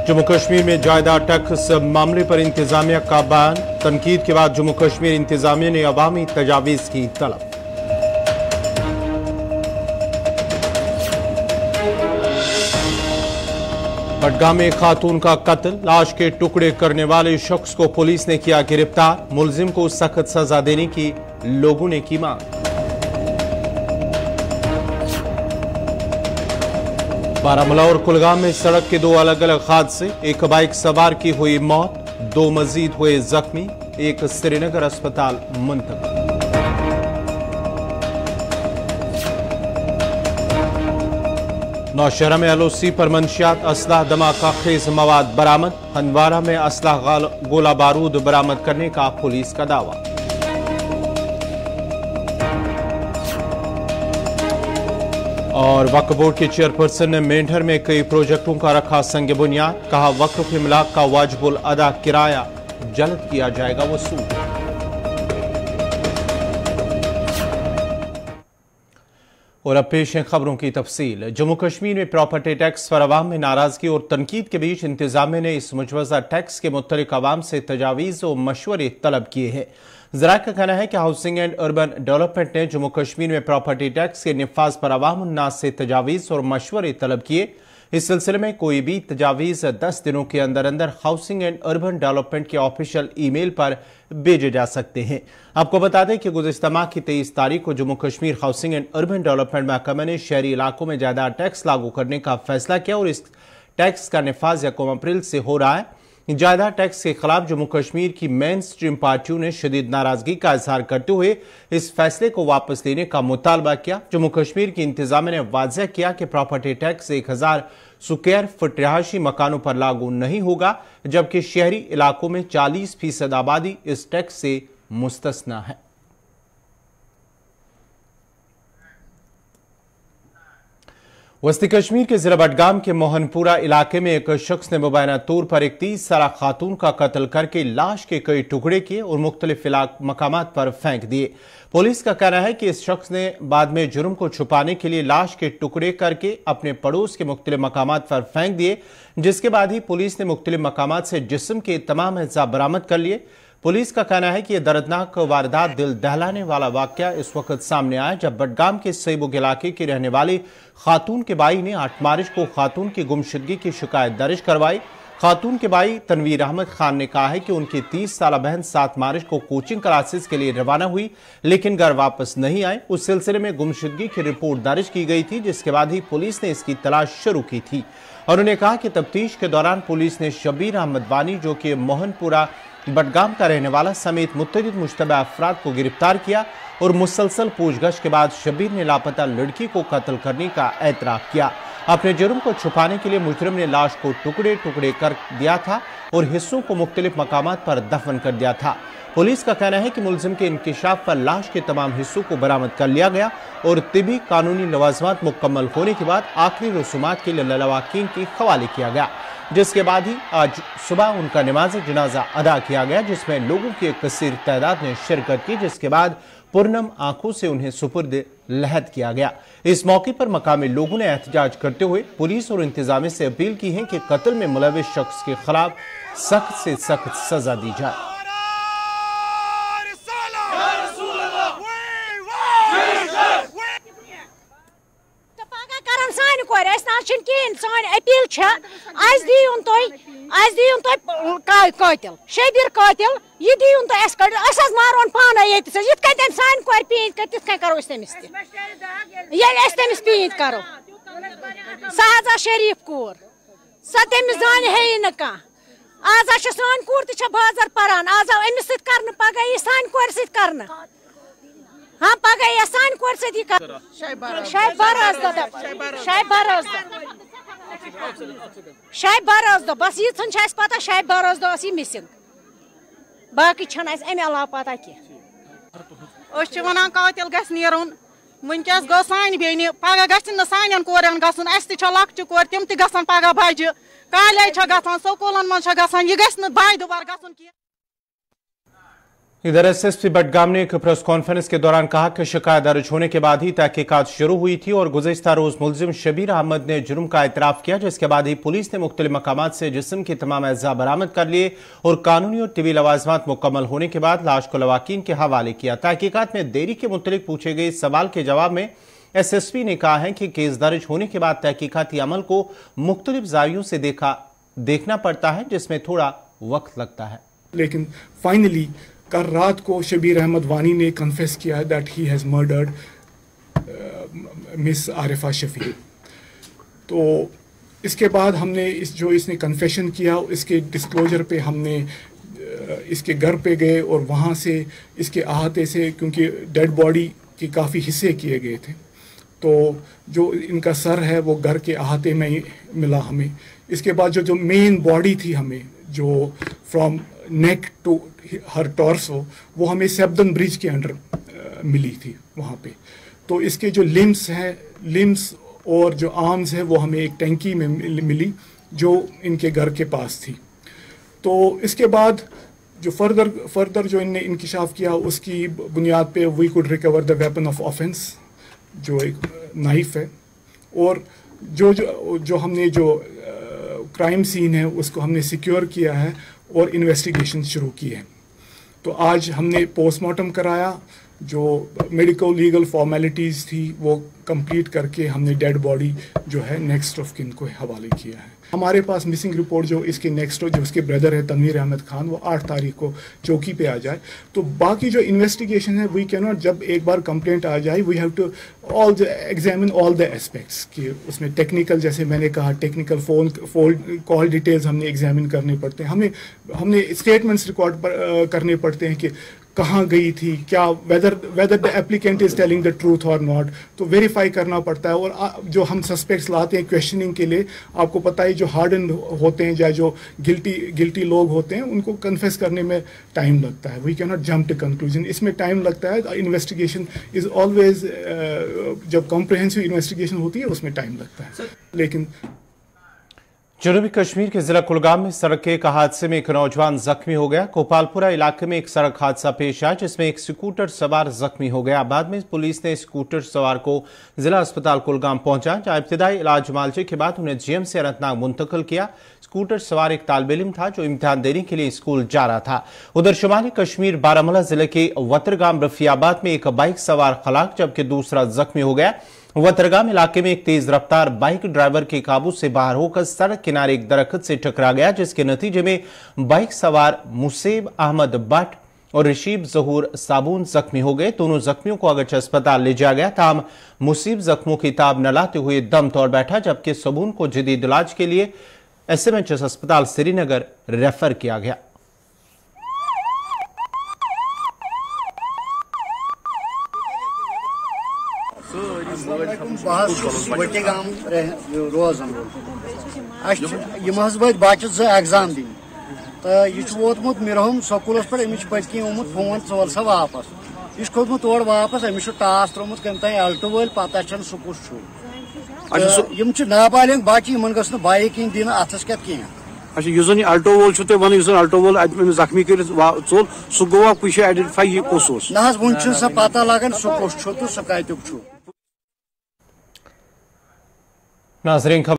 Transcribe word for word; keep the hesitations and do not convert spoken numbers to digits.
जम्मू कश्मीर में जायदाद टैक्स मामले पर इंतजामिया का बयान। तनकीद के बाद जम्मू कश्मीर इंतजामिया ने अवामी तजावीज की तलब। बडगाम में खातून का कत्ल, लाश के टुकड़े करने वाले शख्स को पुलिस ने किया गिरफ्तार। मुलजिम को सख्त सजा देने की लोगों ने की मांग। बारामूला और कुलगाम में सड़क के दो अलग अलग हादसे, एक बाइक सवार की हुई मौत, दो मजीद हुए जख्मी, एक श्रीनगर अस्पताल मुंतकिल। नौशहरा में एलओसी पर मंशियात, असलाह, धमाका खेज मवाद बरामद। हंदवारा में असलाह, गोला बारूद बरामद करने का पुलिस का दावा। और वक्फ बोर्ड के चेयरपर्सन ने मेंढर में कई प्रोजेक्टों का रखा संग बुनियाद। कहा, वक्फ इमलाक का वाजिबुल अदा किराया जल्द किया जाएगा वसूल। और अब पेश है खबरों की तफसील। जम्मू कश्मीर में प्रॉपर्टी टैक्स पर अवाम में नाराजगी और तनकीद के बीच इंतजामिया ने इस मुजवजा टैक्स के मुतल्लिक अवाम से तजावीज़ और मशवरे तलब किए हैं। ज़रा का कहना है कि हाउसिंग एंड अर्बन डेवलपमेंट ने जम्मू कश्मीर में प्रॉपर्टी टैक्स के निफाज पर अवाम उन्नास से तजावीज़ और मशवरे तलब किए। इस सिलसिले में कोई भी तजावीज़ दस दिनों के अंदर अंदर हाउसिंग एंड अर्बन डेवलपमेंट के ऑफिशियल ईमेल पर भेजे जा सकते हैं। आपको बता दें कि गुज़िश्ता माह की तेईस तारीख को Jammu Kashmir housing and urban development महकमा ने शहरी इलाकों में जायदाद टैक्स लागू करने का फैसला किया और इस टैक्स का निफाज यकम अप्रैल से हो रहा है। जायदाद टैक्स के खिलाफ जम्मू कश्मीर की मेन स्ट्रीम पार्टियों ने शदीद नाराजगी का इजहार करते हुए इस फैसले को वापस लेने का मुतालबा किया। जम्मू कश्मीर की इंतजामिया ने वाज़ेह किया कि प्रॉपर्टी टैक्स एक हजार स्क्वायर फुट रिहायशी मकानों पर लागू नहीं होगा, जबकि शहरी इलाकों में चालीस फीसद आबादी इस टैक्स से मुस्तस्ना है। वस्ती कश्मीर के जिला बडगाम के मोहनपुरा इलाके में एक शख्स ने मुबैना तौर पर एक तीस साल खातून का कत्ल करके लाश के कई टुकड़े किए और मुख्तलिफ मकामात पर फेंक दिए। पुलिस का कहना है कि इस शख्स ने बाद में जुर्म को छुपाने के लिए लाश के टुकड़े करके अपने पड़ोस के मुख्तलिफ मकामात पर फेंक दिए, जिसके बाद ही पुलिस ने मुख्तलिफ मकामात से जिस्म के तमाम अज्जा बरामद कर लिए। पुलिस का कहना है कि यह दर्दनाक वारदात दिल दहलाने वाला वाकया इस वक्त सामने आया जब बडगाम के सईबुग इलाके की रहने वाली खातून के बाई ने आठ मार्च को खातून की गुमशुदगी की शिकायत दर्ज करवाई। खातून के बाई तनवीर अहमद खान ने कहा है कि उनकी तीस साल बहन सात मार्च को कोचिंग क्लासेस के लिए रवाना हुई, लेकिन घर वापस नहीं आए। उस सिलसिले में गुमशुदगी की रिपोर्ट दर्ज की गई थी, जिसके बाद ही पुलिस ने इसकी तलाश शुरू की थी। और उन्होंने कहा कि तफ्तीश के दौरान पुलिस ने शबीर अहमद वानी, जो कि मोहनपुरा बडगाम का रहने वाला, समेत मुतअद्दिद मुश्तबा अफराद को गिरफ्तार किया और मुसलसल पूछगछ के बाद शबीर ने लापता लड़की को कत्ल करने का एतराफ किया। अपने जुर्म को छुपाने के लिए मुजरिम ने लाश को टुकड़े टुकड़े कर दिया था और हिस्सों को मुख्तलिफ मकामात पर दफन कर दिया था। पुलिस का कहना है कि मुलजिम के इंकिशाफ पर लाश के तमाम हिस्सों को बरामद कर लिया गया और तिबी कानूनी लवाजमात मुकम्मल होने के बाद आखिरी रसूमात के लिए लवाकीन की हवाले किया गया, जिसके बाद ही आज सुबह उनका नमाज जनाजा अदा किया गया, जिसमें लोगों की एक कसीर तादाद ने शिरकत की, जिसके बाद पुरनम आंखों से उन्हें सुपुर्द लहद किया गया। इस मौके पर मकामी लोगों ने एहतजाज करते हुए पुलिस और इंतजामिया से अपील की है कि कत्ल में मुलविस शख्स के खिलाफ सख्त से सख्त सजा दी जाए। कातिल शबीर कातिल यह दीन तो अस अस मारोन पाना ये सान कोर पीत कर तिथ करो तमिस तमिस पीत करो सह शरीफ कोर सह तमिस जान है न कह आज सान कोर तो बाजार पान आज आव अमिस कर पगह यह सान कोर कर हाँ पगह यह सान कोर सी कर शायद बरस शायद बरस शायद बरस दो बस ये पता शायद बरस दो मिसिंग बाकी अमे अलाव पता कह वन कातिल ग वनकस गो सान बेन पगह ग सान कोरन गन लक्चु कोर तम तन पगह बजि कॉलेज गसान स्कूलन मज गसान यह गि बाय दुबार गसन। इधर एसएसपी बडगाम ने एक प्रेस कॉन्फ्रेंस के दौरान कहा कि शिकायत दर्ज होने के बाद ही तहकीकात शुरू हुई थी और गुज़िश्ता रोज मुलजिम शबीर अहमद ने जुर्म का इतराफ किया, जिसके बाद ही पुलिस ने मुख्तलिफ मकामात से जिस्म के तमाम अज्जा बरामद कर लिए और कानूनी और तिबी लवाजमात मुकम्मल होने के बाद लाश को लवाकीन के हवाले किया। तहकीकात में देरी के मुतल्लिक पूछे गए सवाल के जवाब में एसएसपी ने कहा है कि केस दर्ज होने के बाद तहकीकाती अमल को मुख्तलिफ जावियों से देखा देखना पड़ता है, जिसमें थोड़ा वक्त लगता है। लेकिन फाइनली कल रात को शबीर अहमद वानी ने कन्फेस किया है that he has murdered miss Arifa Shafi. तो इसके बाद हमने इस जो इसने कन्फेशन किया इसके डिस्क्लोजर पे हमने इसके घर पे गए और वहाँ से इसके अहाते से, क्योंकि डेड बॉडी के काफ़ी हिस्से किए गए थे, तो जो इनका सर है वो घर के अहाते में ही मिला हमें। इसके बाद जो जो मेन बॉडी थी हमें जो from neck to her torso वो हमें सेब्दन ब्रिज के अंडर uh, मिली थी वहाँ पे। तो इसके जो लिम्स हैं लिम्स और जो आर्म्स है वो हमें एक टैंकी में मिली जो इनके घर के पास थी। तो इसके बाद जो फर्दर फर्दर जो इनने इंकिशाफ किया उसकी बुनियाद पे we could recover the weapon of offence जो एक नाइफ है, और जो जो जो हमने जो क्राइम सीन है उसको हमने सिक्योर किया है और इन्वेस्टिगेशन शुरू की है। तो आज हमने पोस्टमार्टम कराया, जो मेडिकल लीगल फॉर्मेलिटीज़ थी वो कंप्लीट करके हमने डेड बॉडी जो है नेक्स्ट ऑफ किन को हवाले किया है। हमारे पास मिसिंग रिपोर्ट जो इसके नेक्स्ट जो उसके ब्रदर है तनवीर अहमद खान वो आठ तारीख को चौकी पे आ जाए। तो बाकी जो इन्वेस्टिगेशन है वी कैन नॉट, जब एक बार कंप्लेंट आ जाए we have to all the examine all the aspects कि उसमें टेक्निकल, जैसे मैंने कहा technical phone phone call details हमने एग्जामिन करने पड़ते हैं, हमें हमने स्टेटमेंट्स रिकॉर्ड पर, करने पड़ते हैं कि कहाँ गई थी, क्या whether whether the applicant is telling the truth और नॉट, तो वेरीफाई करना पड़ता है। और जो हम सस्पेक्ट्स लाते हैं क्वेश्चनिंग के लिए, आपको पता है जो हार्डन होते हैं या जो गिल्टी गिल्टी लोग होते हैं उनको कन्फेस करने में टाइम लगता है। We can not jump to conclusion, इसमें टाइम लगता है। इन्वेस्टिगेशन इज ऑलवेज, जब कॉम्प्रिहेंसिव इन्वेस्टिगेशन होती है उसमें टाइम लगता है। लेकिन जनूबी कश्मीर के जिला कुलगाम में सड़क के एक हादसे में एक नौजवान जख्मी हो गया। कोपालपुरा इलाके में एक सड़क हादसा पेश आया जिसमें एक स्कूटर सवार जख्मी हो गया। बाद में पुलिस ने स्कूटर सवार को जिला अस्पताल कुलगाम पहुंचा, जहां इब्तिदाई इलाज मुआवजे के बाद उन्हें जीएम से अनंतनाग मुंतकिल किया। स्कूटर सवार एक तालिब इल्म था जो इम्तिहान देने के लिए स्कूल जा रहा था। उधर शुमाली कश्मीर बारामूला जिले के वतरगाम रफियाबाद में एक बाइक सवार खलाक जबकि दूसरा जख्मी हो गया। वतरगाम इलाके में एक तेज रफ्तार बाइक ड्राइवर के काबू से बाहर होकर सड़क किनारे एक दरख्त से टकरा गया, जिसके नतीजे में बाइक सवार मुसेब अहमद बट और रशीब जहूर साबुन जख्मी हो गए। दोनों जख्मियों को अगरचे अस्पताल ले जाया गया, ताहम मुसीब जख्मों की ताब न लाते हुए दम तोड़ बैठा, जबकि साबुन को जदीद इलाज के लिए एस एम एच एस अस्पताल श्रीनगर रेफर किया गया। वटिगाम रोजान वो बच्चे जो एग्जाम दिन तो यह वोतमुत मिरहम स्कूल पे अमिस पत्कि ओमुत फोन चोर सा वापस यह खोतमुत तोड़ वापस अमिस टास त्रोमुत कम तान अल्टो वल पता सह कुछ नाबालिग बच्चे इन गो बाइक इन दिन अथस क्या कह। अच्छा यह जन अल्टो वोल छो वन यह अल्टो वोल जख्मी कर चोल सह गो कुछ आइडेंटिफाई यह कस ना वन सा पता लगान सह कस तो सह कत। नाज़रीन।